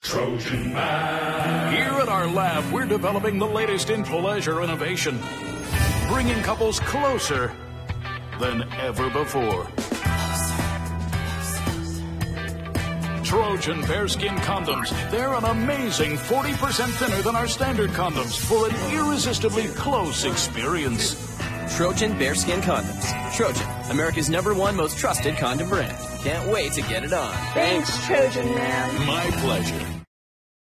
Trojan Man. Here at our lab, we're developing the latest in pleasure innovation, bringing couples closer than ever before. Trojan bearskin condoms. They're an amazing 40% thinner than our standard condoms for an irresistibly close experience. Trojan bearskin condoms. Trojan, America's #1 most trusted condom brand. Can't wait to get it on. Thanks, Trojan Man. My pleasure.